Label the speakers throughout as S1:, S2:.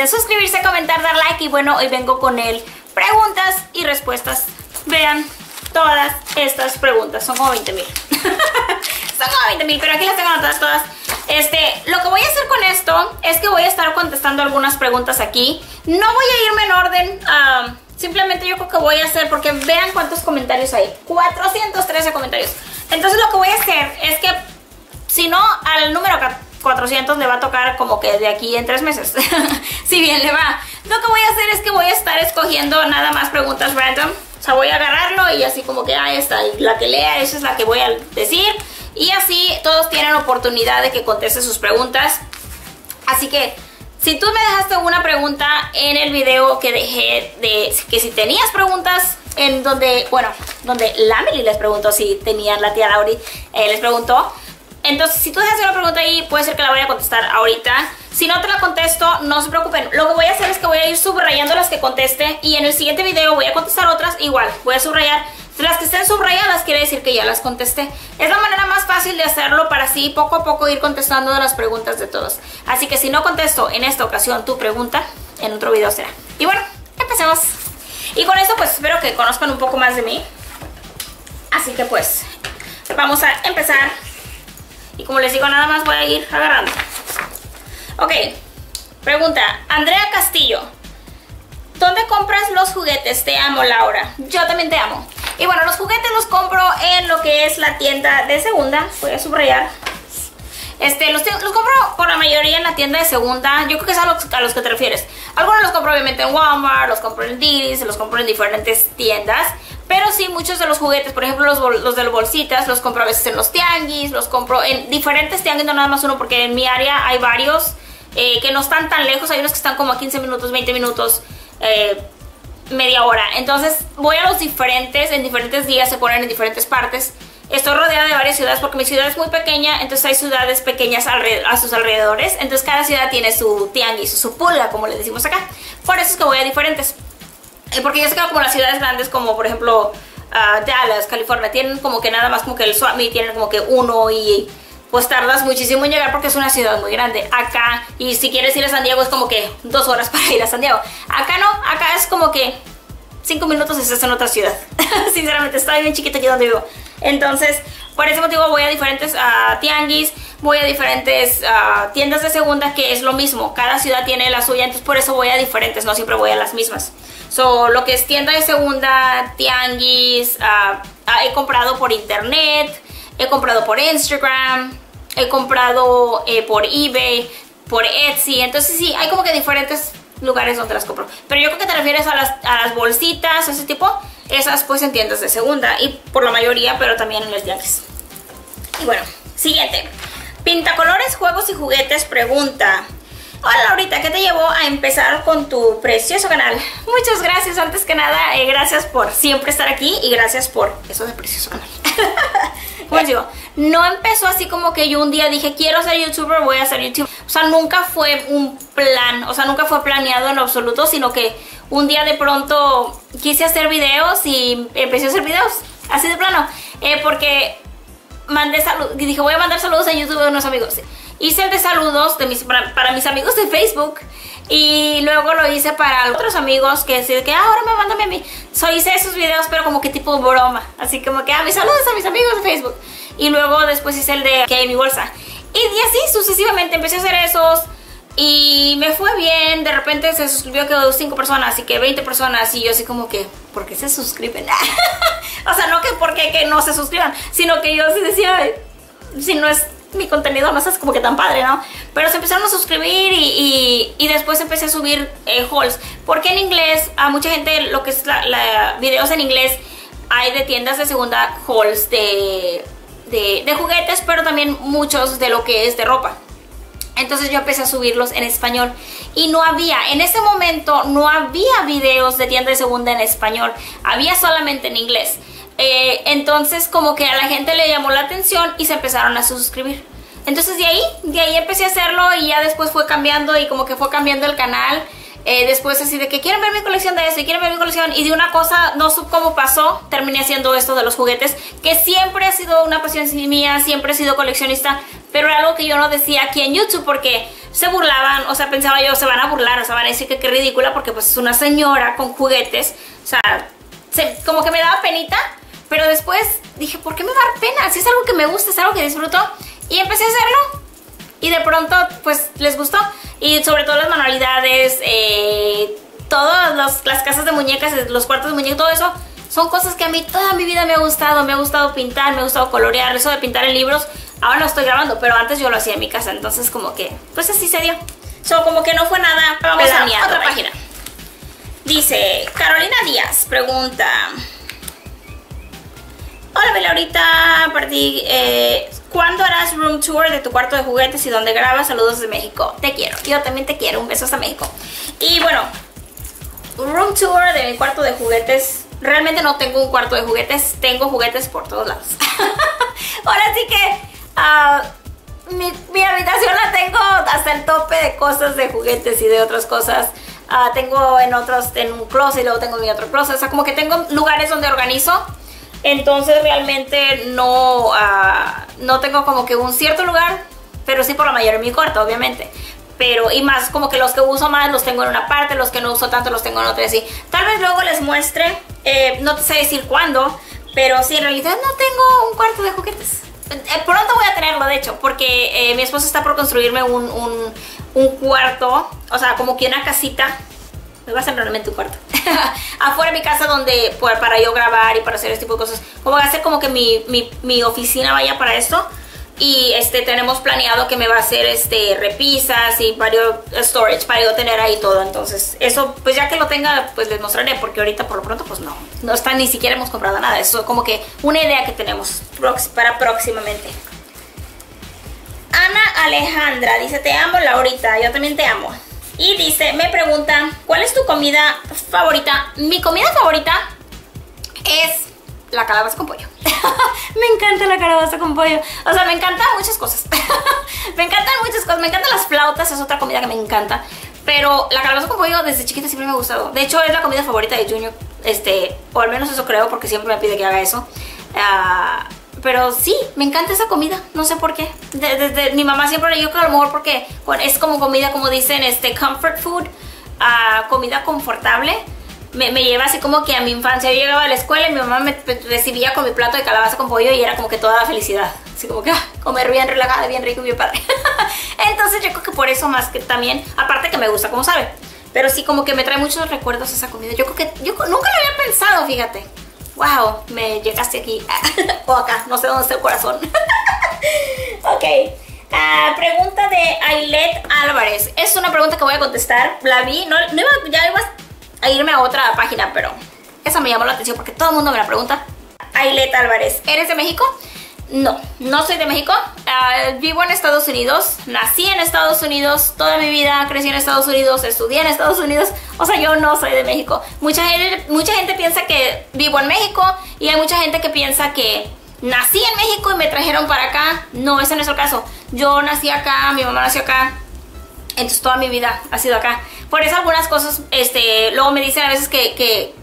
S1: olviden suscribirse, comentar, dar like. Y bueno, hoy vengo con el preguntas y respuestas. Vean todas estas preguntas, son como 20,000. Son como 20,000, pero aquí las tengo anotadas todas. Lo que voy a hacer con esto es que voy a estar contestando algunas preguntas aquí. No voy a irme en orden, simplemente yo creo que voy a hacer, porque vean cuántos comentarios hay. 413 comentarios. Entonces lo que voy a hacer es que, si no, al número 400 le va a tocar como que de aquí en 3 meses. Si bien le va. Lo que voy a hacer es que voy a estar escogiendo nada más preguntas random. O sea, voy a agarrarlo y así como que, esta, y la que lea, esa es la que voy a decir. Y así todos tienen oportunidad de que conteste sus preguntas. Así que, si tú me dejaste una pregunta en el video que dejé de que si tenías preguntas, en donde, bueno, donde la Meli les preguntó si tenían, la tía Lauri les preguntó. Entonces, si tú dejas una pregunta ahí, puede ser que la vaya a contestar ahorita. Si no te la contesto, no se preocupen. Lo que voy a hacer es que voy a ir subrayando las que conteste. Y en el siguiente video voy a contestar otras. Igual, voy a subrayar. Las que estén subrayadas quiere decir que ya las contesté. Es la manera más fácil de hacerlo para así poco a poco ir contestando las preguntas de todos. Así que si no contesto en esta ocasión tu pregunta, en otro video será. Y bueno, empecemos. Y con esto pues espero que conozcan un poco más de mí. Así que pues vamos a empezar. Y como les digo, nada más voy a ir agarrando. Ok, pregunta Andrea Castillo: ¿dónde compras los juguetes? Te amo, Laura. Yo también te amo. Y bueno, los juguetes los compro en lo que es la tienda de segunda. Voy a subrayar. Los compro por la mayoría en la tienda de segunda. Yo creo que es a los que te refieres. Algunos los compro obviamente en Walmart, los compro en Diddy, los compro en diferentes tiendas. Pero sí, muchos de los juguetes, por ejemplo los de las bolsitas, los compro a veces en los tianguis. Los compro en diferentes tianguis, no nada más uno, porque en mi área hay varios que no están tan lejos. Hay unos que están como a 15 minutos, 20 minutos, media hora. Entonces voy a los diferentes, en diferentes días se ponen en diferentes partes. Estoy rodeada de varias ciudades porque mi ciudad es muy pequeña, entonces hay ciudades pequeñas a sus alrededores. Entonces cada ciudad tiene su tianguis, su pulga, como le decimos acá. Por eso es que voy a diferentes. Porque yo sé que como las ciudades grandes, como por ejemplo Dallas, California, tienen como que nada más como que el swap meet, tienen como que uno y pues tardas muchísimo en llegar porque es una ciudad muy grande. Acá, y si quieres ir a San Diego es como que 2 horas para ir a San Diego. Acá no, acá es como que 5 minutos y estás en otra ciudad. Sinceramente, está bien chiquito aquí donde vivo. Entonces, por ese motivo voy a diferentes tianguis, voy a diferentes tiendas de segunda, que es lo mismo. Cada ciudad tiene la suya, entonces por eso voy a diferentes, no siempre voy a las mismas. Lo que es tienda de segunda, tianguis, he comprado por internet, he comprado por Instagram, he comprado por eBay, por Etsy. Entonces sí, hay como que diferentes lugares donde las compro. Pero yo creo que te refieres a las bolsitas, ese tipo. Esas pues en tiendas de segunda y por la mayoría, pero también en los tianguis. Y bueno, siguiente. Pintacolores, juegos y juguetes pregunta: hola Laurita, ¿qué te llevó a empezar con tu precioso canal? Muchas gracias, antes que nada, gracias por siempre estar aquí y gracias por eso de precioso canal. Pues digo, no empezó así como que yo un día dije quiero ser youtuber, voy a ser youtuber. O sea, nunca fue un plan, o sea, nunca fue planeado en absoluto, sino que un día de pronto quise hacer videos y empecé a hacer videos, así de plano. Porque dije voy a mandar saludos a YouTube de unos amigos. Hice el de saludos para mis amigos de Facebook. Y luego lo hice para otros amigos que decían que ahora me mándame a mí. Hice esos videos pero como que tipo broma. Así como que mis saludos a mis amigos de Facebook. Y luego después hice el de que hay mi bolsa. Y así sucesivamente empecé a hacer esos. Y me fue bien. De repente se suscribió que 5 personas y que 20 personas. Y yo así como que, ¿por qué se suscriben? O sea, no que porque que no se suscriban, sino que yo así decía, si no es mi contenido no es como que tan padre, ¿no? Pero se empezaron a suscribir y después empecé a subir hauls. Porque en inglés, a mucha gente lo que es videos en inglés, hay de tiendas de segunda hauls de juguetes, pero también muchos de lo que es de ropa. Entonces yo empecé a subirlos en español y en ese momento no había videos de tienda de segunda en español, había solamente en inglés. Entonces como que a la gente le llamó la atención y se empezaron a suscribir. Entonces de ahí empecé a hacerlo y ya después fue cambiando y como que fue cambiando el canal. Después así de que quieren ver mi colección de eso y quieren ver mi colección, y de una cosa, no sé cómo pasó, terminé haciendo esto de los juguetes, que siempre ha sido una pasión mía, siempre he sido coleccionista, pero era algo que yo no decía aquí en YouTube porque se burlaban, o sea, pensaba yo, se van a burlar, o sea, van a decir que qué ridícula porque pues es una señora con juguetes, o sea, como que me daba penita, pero después dije, ¿por qué me va a dar pena? Si es algo que me gusta, es algo que disfruto, y empecé a hacerlo. Y de pronto, pues, les gustó. Y sobre todo las manualidades, todas las casas de muñecas, los cuartos de muñecas, todo eso, son cosas que a mí toda mi vida me ha gustado pintar, me ha gustado colorear, eso de pintar en libros, ahora lo estoy grabando, pero antes yo lo hacía en mi casa, entonces como que, pues así se dio. Como que no fue nada. Vamos a mi otra página. Dice, Carolina Díaz, pregunta... Hola, Belaurita, partí... ¿Cuándo harás room tour de tu cuarto de juguetes y dónde grabas? Saludos de México. Te quiero. Yo también te quiero. Un beso hasta México. Y bueno, room tour de mi cuarto de juguetes. Realmente no tengo un cuarto de juguetes. Tengo juguetes por todos lados. Ahora sí que mi habitación la tengo hasta el tope de cosas de juguetes y de otras cosas. Tengo en un closet y luego tengo mi otro closet. O sea, como que tengo lugares donde organizo. Entonces realmente no tengo como que un cierto lugar, pero sí por la mayoría en mi cuarto, obviamente. Pero, y más como que los que uso más los tengo en una parte, los que no uso tanto los tengo en otra, así. Tal vez luego les muestre, no te sé decir cuándo, pero sí, en realidad no tengo un cuarto de juguetes. Pronto voy a tenerlo, de hecho, porque mi esposo está por construirme un cuarto, o sea, como que una casita. Me va a ser realmente un cuarto afuera de mi casa donde para yo grabar y para hacer este tipo de cosas, como va a ser como que mi oficina vaya para esto. Y tenemos planeado que me va a hacer repisas y varios storage para yo tener ahí todo. Entonces eso, pues ya que lo tenga, pues les mostraré, porque ahorita por lo pronto pues no está, ni siquiera hemos comprado nada. Eso es como que una idea que tenemos para próximamente. Ana Alejandra dice, te amo, Laurita, yo también te amo. Y dice, me pregunta, ¿cuál es tu comida favorita? Mi comida favorita es la calabaza con pollo. Me encanta la calabaza con pollo. O sea, me encantan muchas cosas. Me encantan muchas cosas. Me encantan las flautas, es otra comida que me encanta. Pero la calabaza con pollo desde chiquita siempre me ha gustado. De hecho, es la comida favorita de Junior. O al menos eso creo, porque siempre me pide que haga eso. Pero sí, me encanta esa comida, no sé por qué. Desde mi mamá siempre le dijo que a lo mejor porque es como comida, como dicen, comfort food, comida confortable. Me lleva así como que a mi infancia. Yo llegaba a la escuela y mi mamá me recibía con mi plato de calabaza con pollo y era como que toda la felicidad. Así como que comer bien relajada, bien rico y bien padre. Entonces yo creo que por eso más que también, aparte que me gusta, como sabe. Pero sí, como que me trae muchos recuerdos esa comida. Yo creo que nunca lo había pensado, fíjate. Wow, me llegaste aquí o acá, no sé dónde está el corazón. Ok, pregunta de Ailet Álvarez. Es una pregunta que voy a contestar. La vi, ya iba a irme a otra página, pero esa me llamó la atención porque todo el mundo me la pregunta. Ailet Álvarez, ¿eres de México? No, no soy de México. Vivo en Estados Unidos, nací en Estados Unidos, toda mi vida crecí en Estados Unidos, estudié en Estados Unidos. O sea, yo no soy de México. Mucha gente piensa que vivo en México y hay mucha gente que piensa que nací en México y me trajeron para acá. No, ese no es el caso. Yo nací acá, mi mamá nació acá, entonces toda mi vida ha sido acá. Por eso algunas cosas, luego me dicen a veces que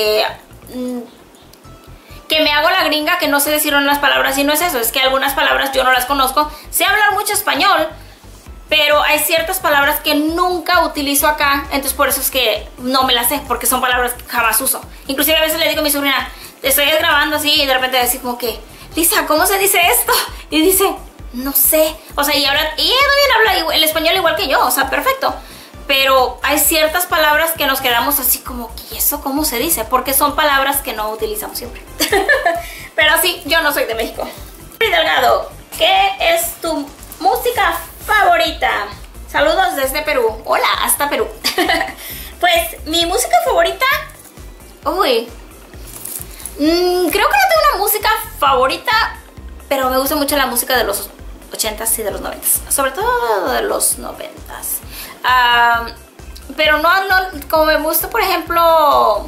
S1: me hago la gringa, que no sé decir unas palabras, y no es eso, es que algunas palabras yo no las conozco. Sé hablar mucho español, pero hay ciertas palabras que nunca utilizo acá, entonces por eso es que no me las sé, porque son palabras que jamás uso. Inclusive a veces le digo a mi sobrina, estoy grabando así y de repente decir como que, Lisa, ¿cómo se dice esto? Y dice, no sé. O sea, y ella también habla el español igual que yo, o sea, perfecto. Pero hay ciertas palabras que nos quedamos así como, ¿y eso cómo se dice? Porque son palabras que no utilizamos siempre. Pero sí, yo no soy de México. Delgado, ¿qué es tu música favorita? Saludos desde Perú. Hola, hasta Perú. Pues mi música favorita... Uy, creo que no tengo una música favorita, pero me gusta mucho la música de los 80s y de los 90s. Sobre todo de los 90s. Pero no, como me gusta, por ejemplo,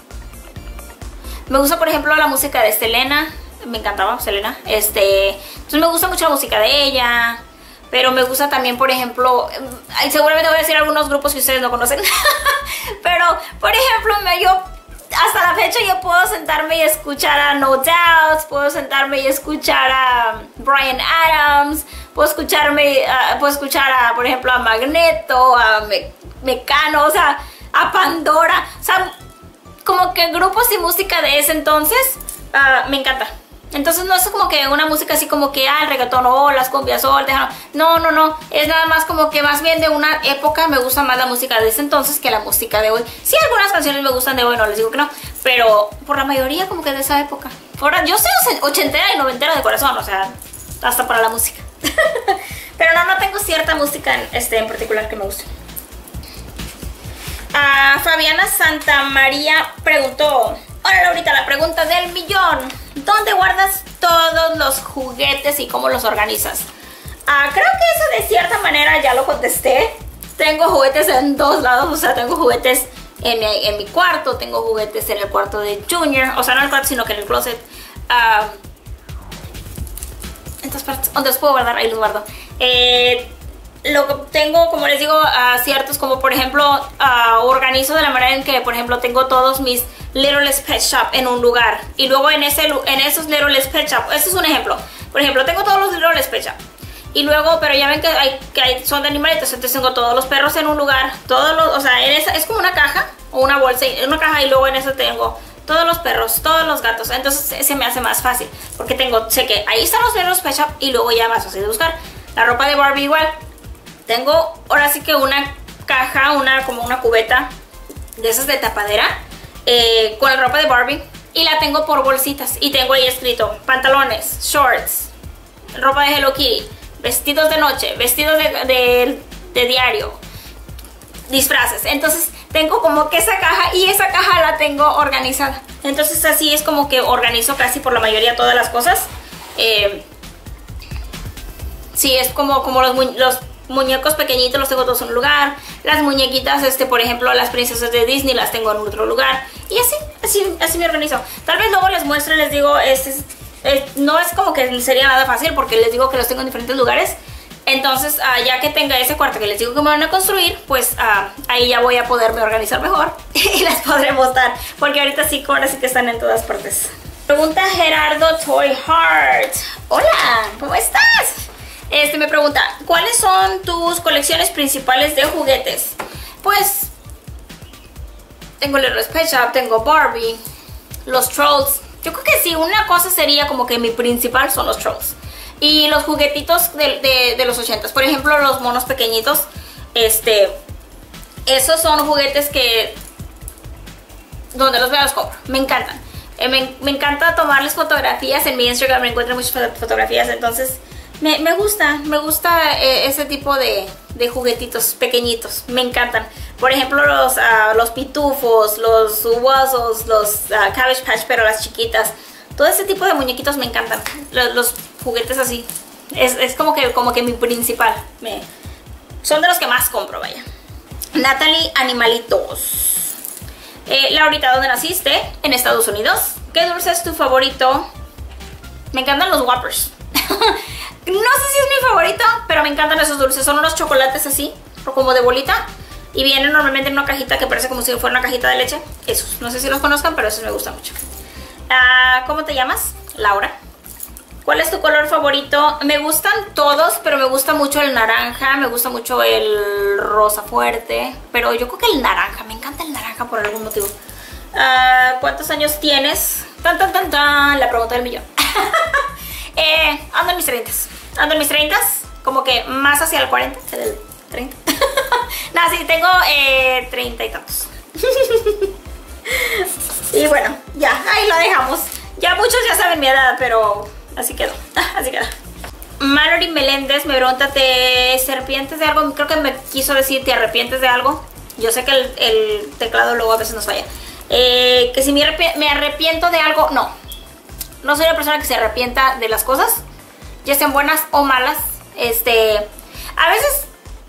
S1: la música de Selena. Me encantaba Selena. Entonces me gusta mucho la música de ella. Pero me gusta también, por ejemplo, seguramente voy a decir algunos grupos que ustedes no conocen. Pero, por ejemplo, yo hasta la fecha yo puedo sentarme y escuchar a No Doubt, puedo sentarme y escuchar a Bryan Adams, puedo escuchar a, por ejemplo, a Magneto, a Mecano, o sea, a Pandora, o sea, como que grupos y música de ese entonces me encanta. Entonces no es como que una música así como que el reggaetón o las cumbias o el tejano. No, es nada más como que más bien de una época. Me gusta más la música de ese entonces que la música de hoy. Sí, algunas canciones me gustan de hoy, no les digo que no, pero por la mayoría como que de esa época. Ahora, yo soy ochentera y noventera de corazón, o sea, hasta para la música. Pero no tengo cierta música en particular que me guste. Fabiana Santamaría preguntó: hola Laurita, la pregunta del millón: ¿dónde guardas todos los juguetes y cómo los organizas? Creo que eso de cierta manera ya lo contesté. Tengo juguetes en dos lados, o sea, tengo juguetes en mi cuarto, tengo juguetes en el cuarto de Junior, o sea, no en el cuarto, sino que en el closet. En todas partes, donde los puedo guardar, ahí los guardo. Lo que tengo, como les digo, ciertos, como por ejemplo, organizo de la manera en que, por ejemplo, tengo todos mis Littlest Pet Shop en un lugar. Y luego en esos Littlest Pet Shop, este es un ejemplo. Por ejemplo, tengo todos los Littlest Pet Shop. Y luego, pero ya ven que son de animalitos, entonces tengo todos los perros en un lugar. O sea, en esa, es como una caja o una bolsa, una caja, y luego en esa tengo todos los perros, todos los gatos. Entonces se me hace más fácil, porque sé que ahí están los Littlest Pet Shop y luego ya más fácil de buscar. La ropa de Barbie igual. Tengo ahora sí que una caja, como una cubeta de esas de tapadera, con la ropa de Barbie, y la tengo por bolsitas. Y tengo ahí escrito pantalones, shorts, ropa de Hello Kitty, vestidos de noche, vestidos de diario, disfraces. Entonces tengo como que esa caja, y esa caja la tengo organizada. Entonces así es como que organizo casi por la mayoría todas las cosas. Sí, es como los muñecos pequeñitos los tengo todos en un lugar. Las muñequitas, por ejemplo, las princesas de Disney las tengo en otro lugar. Y así me organizo. Tal vez luego les muestre, les digo, no es como que sería nada fácil, porque les digo que los tengo en diferentes lugares. Entonces, ya que tenga ese cuarto que les digo que me van a construir, pues ahí ya voy a poderme organizar mejor y las podré mostrar, porque ahorita sí que están en todas partes. Pregunta Gerardo Toy Heart: hola, ¿cómo estás? Me pregunta: ¿cuáles son tus colecciones principales de juguetes? Pues tengo Littlest Pet Shop, tengo Barbie, los Trolls. Yo creo que sí, una cosa sería como que mi principal son los Trolls. Y los juguetitos de los 80s. Por ejemplo, los monos pequeñitos. Esos son juguetes que donde los veo los compro. Me encantan. Me encanta tomarles fotografías. En mi Instagram me encuentro muchas fotografías. Entonces me gusta ese tipo de juguetitos pequeñitos. Me encantan. Por ejemplo, los pitufos, los Wuzzles, los Cabbage Patch, pero las chiquitas. Todo ese tipo de muñequitos me encantan. Los juguetes así. Es como que mi principal. Son de los que más compro, vaya. Natalie Animalitos. Laurita, ¿dónde naciste? En Estados Unidos. ¿Qué dulce es tu favorito? Me encantan los Whoppers. No sé si es mi favorito, pero me encantan esos dulces. Son unos chocolates así, como de bolita, y vienen normalmente en una cajita que parece como si fuera una cajita de leche. Esos, no sé si los conozcan, pero esos me gustan mucho. ¿Cómo te llamas? Laura. ¿Cuál es tu color favorito? Me gustan todos, pero me gusta mucho el naranja, me gusta mucho el rosa fuerte, pero yo creo que el naranja, me encanta el naranja por algún motivo. ¿Cuántos años tienes? La pregunta del millón. Ando en mis 30s. Ando en mis 30s, como que más hacia el 40, el 30. Nada, sí, tengo 30 y tantos. Y bueno, ya, ahí lo dejamos. Ya muchos ya saben mi edad, pero así quedó, así quedó. Mallory Meléndez me pregunta: ¿te arrepientes de algo? Creo que me quiso decir: ¿te arrepientes de algo? Yo sé que el teclado luego a veces nos falla. Que si me arrepiento de algo, no. No soy una persona que se arrepienta de las cosas, ya sean buenas o malas. A veces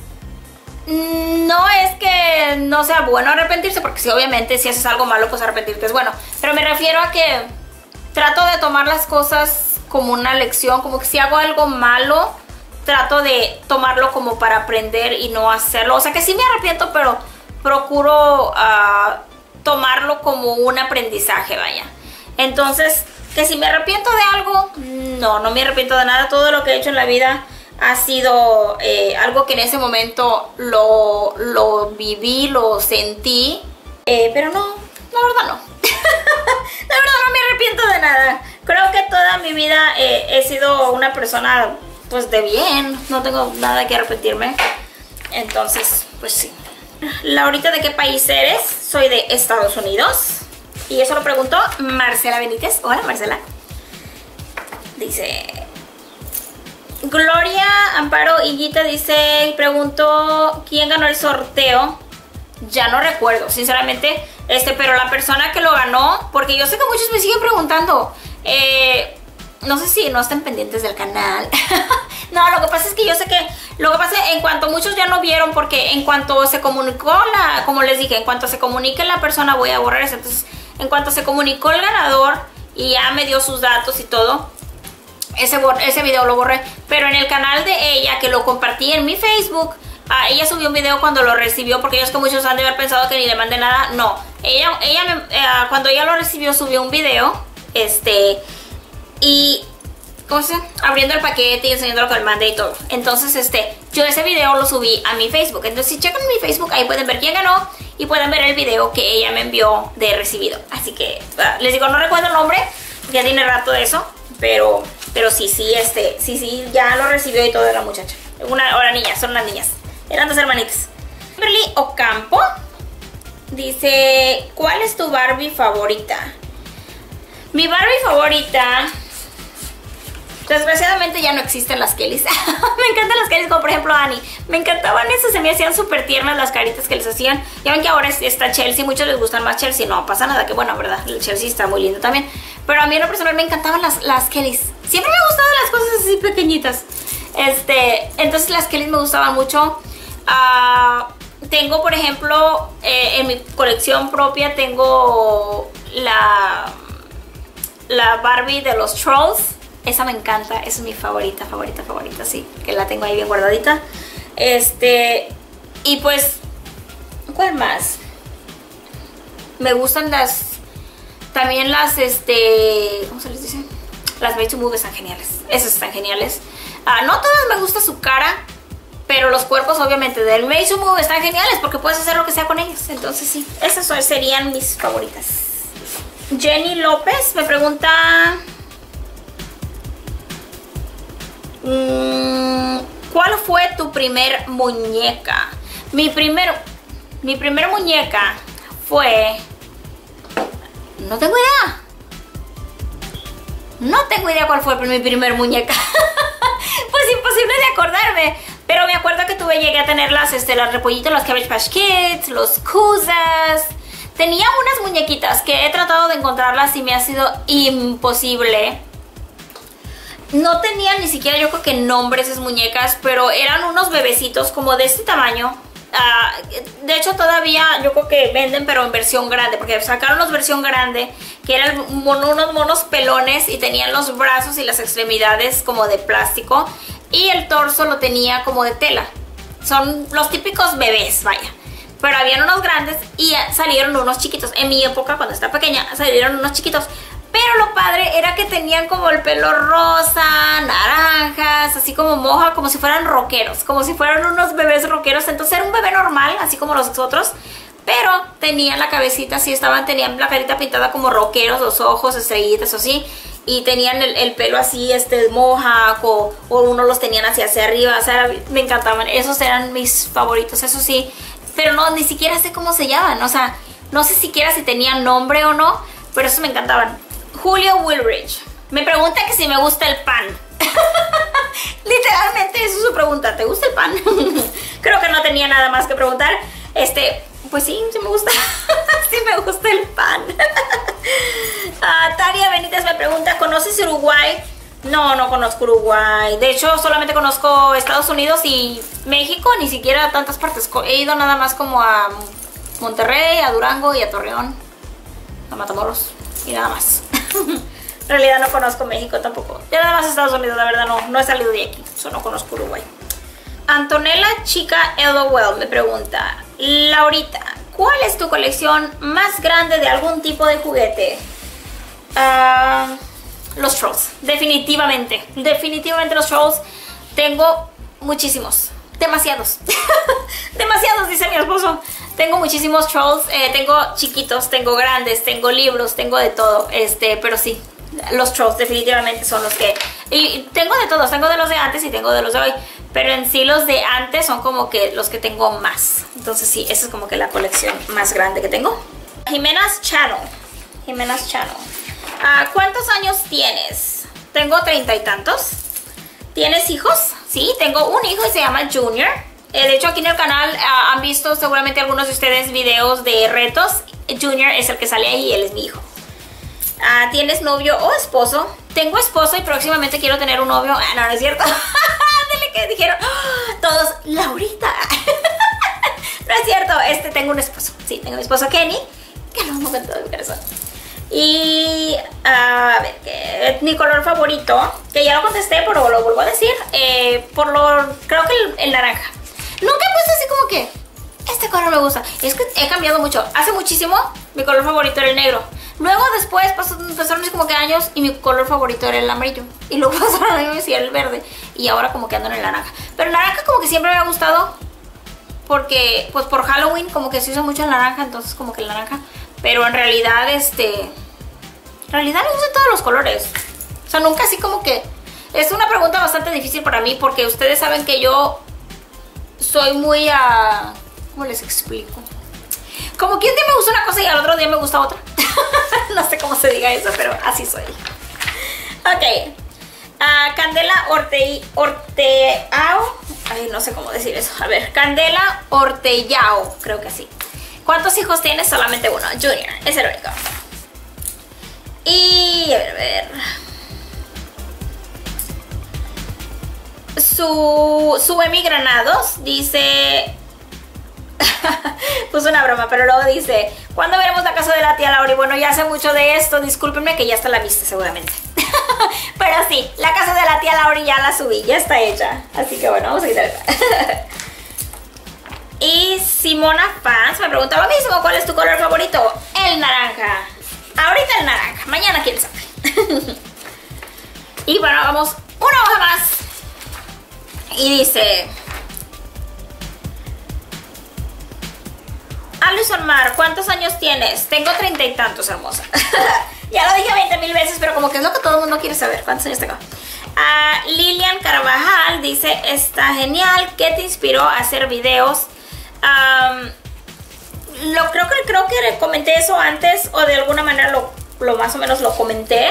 S1: no es que no sea bueno arrepentirse, porque sí, obviamente si haces algo malo, pues arrepentirte es bueno. Pero me refiero a que trato de tomar las cosas como una lección, como que si hago algo malo, trato de tomarlo como para aprender y no hacerlo. O sea que sí me arrepiento, pero procuro tomarlo como un aprendizaje, vaya. Entonces, que si me arrepiento de algo, no me arrepiento de nada. Todo lo que he hecho en la vida ha sido algo que en ese momento lo viví, lo sentí, pero no, la verdad no. La verdad no me arrepiento de nada. Creo que toda mi vida he sido una persona pues de bien, no tengo nada que arrepentirme. Entonces, pues sí. Laurita, ¿de qué país eres? Soy de Estados Unidos. Y eso lo preguntó Marcela Benítez. Hola, Marcela. Dice... Gloria Amparo Higuita dice, preguntó quién ganó el sorteo. Ya no recuerdo, sinceramente, pero la persona que lo ganó, porque yo sé que muchos me siguen preguntando, no sé si no están pendientes del canal. No, lo que pasa es que yo sé que, lo que pasa en cuanto muchos ya no vieron, porque en cuanto se comunicó como les dije, en cuanto se comunique la persona voy a borrar eso. Entonces, en cuanto se comunicó el ganador y ya me dio sus datos y todo, ese video lo borré. Pero en el canal de ella, que lo compartí en mi Facebook, ella subió un video cuando lo recibió, porque ellos que muchos han de haber pensado que ni le mandé nada. No, cuando ella lo recibió subió un video, y ¿cómo se llama? Abriendo el paquete y enseñando lo que le mandé y todo. Entonces yo ese video lo subí a mi Facebook. Entonces si checan mi Facebook ahí pueden ver quién ganó y pueden ver el video que ella me envió de recibido. Así que les digo, no recuerdo el nombre, ya tiene rato de eso, pero sí, ya lo recibió y todo de la muchacha. Ahora niñas, son unas niñas. Eran dos hermanitas. Kimberly Ocampo dice, ¿cuál es tu Barbie favorita? Mi Barbie favorita, desgraciadamente ya no existen las Kellys. Me encantan las Kellys, como por ejemplo Annie. Me encantaban esas, se me hacían súper tiernas las caritas que les hacían. Ya ven que ahora está Chelsea, muchos les gustan más Chelsea. No pasa nada, que bueno, verdad, el Chelsea está muy lindo también. Pero a mí en lo personal me encantaban las Kellys. Siempre me gustaban las cosas así pequeñitas. Entonces las Kellys me gustaban mucho. Tengo, por ejemplo, en mi colección propia tengo la Barbie de los Trolls. Esa me encanta, esa es mi favorita, sí, que la tengo ahí bien guardadita. Y pues, ¿cuál más? Me gustan también las, ¿cómo se les dice? Las Made to Move están geniales, esas están geniales. No todas me gusta su cara, pero los cuerpos obviamente del Made to Move están geniales porque puedes hacer lo que sea con ellos. Entonces sí, esas serían mis favoritas. Jenny López me pregunta... ¿cuál fue tu primer muñeca? Mi primer muñeca fue... No tengo idea. No tengo idea cuál fue mi primer muñeca. Pues imposible de acordarme. Pero me acuerdo que llegué a tener las repollitos, los Cabbage Patch Kids, los Kuzas. Tenía unas muñequitas que he tratado de encontrarlas y me ha sido imposible. No tenían ni siquiera yo creo que nombre esas muñecas, pero eran unos bebecitos como de este tamaño. De hecho todavía yo creo que venden, pero en versión grande, porque sacaron una versión grande que eran unos monos pelones y tenían los brazos y las extremidades como de plástico y el torso lo tenía como de tela. Son los típicos bebés, vaya. Pero habían unos grandes y salieron unos chiquitos. En mi época, cuando estaba pequeña, salieron unos chiquitos. Pero lo padre era que tenían como el pelo rosa, naranjas, así como moja, como si fueran rockeros, como si fueran unos bebés rockeros. Entonces era un bebé normal, así como los otros, pero tenían la cabecita así, tenían la carita pintada como rockeros, los ojos, estrellitas o así, y tenían el pelo así, moja, o unos los tenían hacia arriba. O sea, me encantaban, esos eran mis favoritos, eso sí, pero no, ni siquiera sé cómo se llaman, o sea, no sé siquiera si tenían nombre o no, pero esos me encantaban. Julio Wilrich me pregunta que si me gusta el pan. Literalmente esa es su pregunta. ¿Te gusta el pan? Creo que no tenía nada más que preguntar. Pues sí, sí me gusta. Sí me gusta el pan. Taria Benítez me pregunta, ¿conoces Uruguay? No, no conozco Uruguay. De hecho, solamente conozco Estados Unidos y México, ni siquiera a tantas partes. He ido nada más como a Monterrey, a Durango y a Torreón, a Matamoros y nada más. En realidad no conozco México tampoco. Ya nada más Estados Unidos, la verdad no he salido de aquí. Solo conozco Uruguay. Antonella Chica LOL me pregunta, Laurita, ¿cuál es tu colección más grande de algún tipo de juguete? Los Trolls, definitivamente. Definitivamente los Trolls. Tengo muchísimos. Demasiados. Demasiados, dice mi esposo. Tengo muchísimos Trolls. Tengo chiquitos, tengo grandes, tengo libros, tengo de todo. Pero sí, los Trolls definitivamente son los que... Y tengo de todos, tengo de los de antes y tengo de los de hoy. Pero en sí los de antes son como que los que tengo más. Entonces sí, esa es como que la colección más grande que tengo. Jimena's Channel. Jimena's Channel. ¿Cuántos años tienes? Tengo 30 y tantos. ¿Tienes hijos? Sí, tengo un hijo y se llama Junior. De hecho aquí en el canal han visto seguramente algunos de ustedes videos de retos. Junior es el que sale ahí y él es mi hijo. ¿Tienes novio o esposo? Tengo esposo y próximamente quiero tener un novio. No, no es cierto. Dile que dijeron todos, Laurita. No es cierto, tengo un esposo. Sí, tengo mi esposo Kenny, que lo amo con todo mi corazón. Y a ver, mi color favorito, que ya lo contesté, pero lo vuelvo a decir, creo que el naranja. Nunca he puesto así como que este color me gusta. Es que he cambiado mucho. Hace muchísimo mi color favorito era el negro. Luego después pasaron como que años y mi color favorito era el amarillo. Y luego pasaron años y era el verde. Y ahora como que ando en el naranja. Pero el naranja como que siempre me ha gustado. Porque pues por Halloween como que se usa mucho el naranja. Entonces como que el naranja. Pero en realidad en realidad me gustan todos los colores. O sea, nunca así como que... Es una pregunta bastante difícil para mí. Porque ustedes saben que yo soy muy... ¿Cómo les explico? Como que un día me gusta una cosa y al otro día me gusta otra. No sé cómo se diga eso, pero así soy. Ok. Candela Orteao. Ay, no sé cómo decir eso. A ver, Candela Ortellao, creo que sí. ¿Cuántos hijos tienes? Solamente uno. Junior, es el único. Y a ver. Su Emi Granados dice... Puso una broma, pero luego dice: ¿cuándo veremos la casa de la tía Laura? Y bueno, ya hace mucho de esto, discúlpenme que ya está la viste seguramente. Pero sí, la casa de la tía Laura ya la subí, ya está hecha. Así que bueno, vamos a quitar esta. Y Simona Fans me pregunta lo mismo: ¿cuál es tu color favorito? El naranja. Ahorita el naranja, mañana quién sabe. Y bueno, vamos una hoja más. Y dice... Alison Mar, ¿cuántos años tienes? Tengo 30 y tantos, hermosa. Ya lo dije 20,000 veces, pero como que es lo que todo el mundo quiere saber. ¿Cuántos años tengo? Lilian Carvajal dice: está genial. ¿Qué te inspiró a hacer videos? Creo que comenté eso antes, o de alguna manera lo más o menos lo comenté.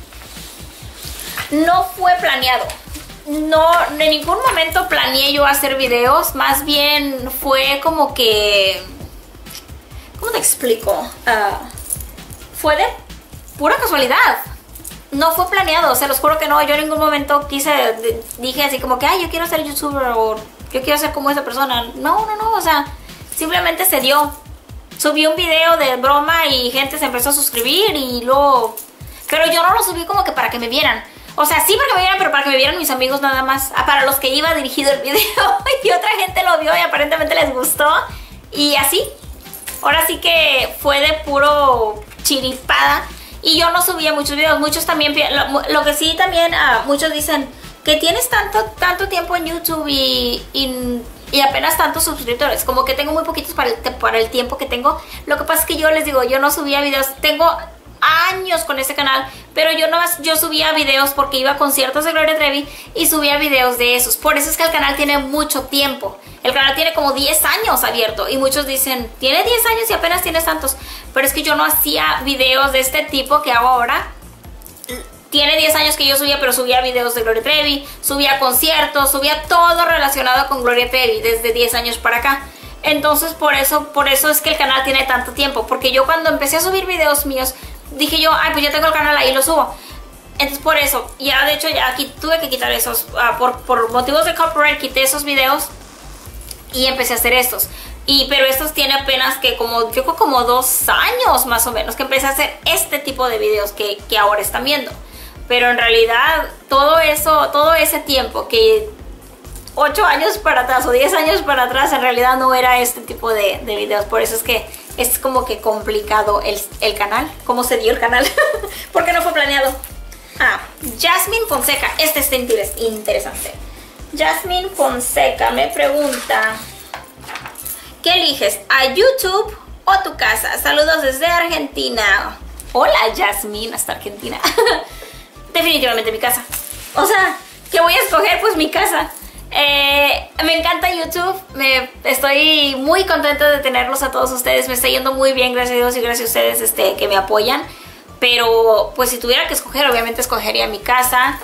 S1: No fue planeado. No, en ningún momento planeé yo hacer videos. Más bien fue como que... ¿Cómo te explico? Fue de pura casualidad. No fue planeado, se los juro que no. Yo en ningún momento dije así como que, ay, yo quiero ser youtuber o yo quiero ser como esa persona. No, o sea, simplemente se dio. Subí un video de broma y gente se empezó a suscribir y luego... Pero yo no lo subí como que para que me vieran. O sea, sí para que me vieran, pero para que me vieran mis amigos nada más. Para los que iba dirigido el video. Y otra gente lo vio y aparentemente les gustó. Y así... Ahora sí que fue de puro chiripada. Y yo no subía muchos videos. Muchos también, lo que sí también, muchos dicen que tienes tanto tiempo en YouTube y apenas tantos suscriptores. Como que tengo muy poquitos para el tiempo que tengo. Lo que pasa es que yo les digo, yo no subía videos. Tengo años con este canal, pero yo subía videos porque iba a conciertos de Gloria Trevi y subía videos de esos. Por eso es que el canal tiene mucho tiempo. El canal tiene como 10 años abierto y muchos dicen, tiene 10 años y apenas tienes tantos. Pero es que yo no hacía videos de este tipo que hago ahora. Tiene 10 años que yo subía, pero subía videos de Gloria Trevi, subía conciertos, subía todo relacionado con Gloria Trevi desde 10 años para acá. Entonces por eso es que el canal tiene tanto tiempo. Porque yo cuando empecé a subir videos míos, dije yo, ay, pues ya tengo el canal ahí, lo subo. Entonces por eso, ya de hecho ya aquí tuve que quitar esos, por motivos de copyright quité esos videos y empecé a hacer estos. Pero estos tiene apenas que yo creo como 2 años más o menos que empecé a hacer este tipo de videos que ahora están viendo. Pero en realidad todo ese tiempo que 8 años para atrás o 10 años para atrás, en realidad no era este tipo de videos. Por eso es que es como que complicado el canal. ¿Cómo se dio el canal? Porque no fue planeado. Jasmine Fonseca. Este está interesante. Jasmine Fonseca me pregunta: ¿qué eliges? ¿A YouTube o tu casa? Saludos desde Argentina. Hola Jasmine, hasta Argentina. Definitivamente mi casa. O sea, ¿qué voy a escoger? Pues mi casa. Me encanta YouTube. Estoy muy contenta de tenerlos a todos ustedes. Me está yendo muy bien, gracias a Dios, y gracias a ustedes que me apoyan. Pero pues si tuviera que escoger, obviamente escogería mi casa.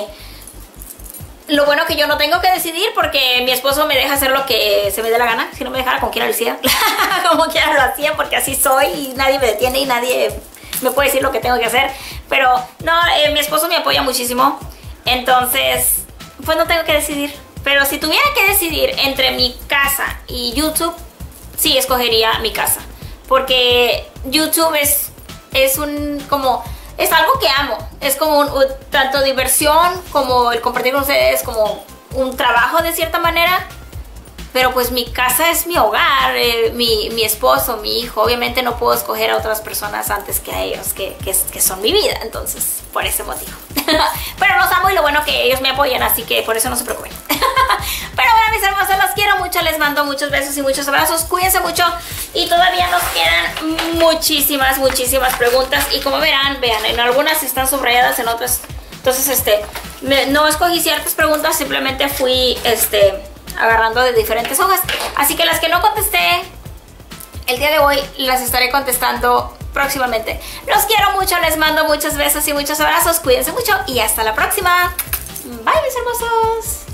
S1: Lo bueno que yo no tengo que decidir, porque mi esposo me deja hacer lo que se me dé la gana. Si no me dejara, como quiera lo hacía. Como quiera lo hacía, porque así soy y nadie me detiene y nadie me puede decir lo que tengo que hacer. Pero no, mi esposo me apoya muchísimo. Entonces, pues no tengo que decidir. Pero si tuviera que decidir entre mi casa y YouTube, sí escogería mi casa. Porque YouTube es algo que amo. Es como tanto diversión como el compartir con ustedes, como un trabajo de cierta manera. Pero pues mi casa es mi hogar, mi esposo, mi hijo. Obviamente no puedo escoger a otras personas antes que a ellos, que son mi vida. Entonces, por ese motivo. Pero los amo y lo bueno que ellos me apoyan, así que por eso no se preocupen. Pero bueno, mis hermosos, los quiero mucho. Les mando muchos besos y muchos abrazos. Cuídense mucho. Y todavía nos quedan muchísimas preguntas. Y como verán, vean, en algunas están subrayadas, en otras. Entonces, no escogí ciertas preguntas, simplemente fui, agarrando de diferentes hojas. Así que las que no contesté el día de hoy, las estaré contestando próximamente. Los quiero mucho, les mando muchos besos y muchos abrazos. Cuídense mucho y hasta la próxima. Bye, mis hermosos.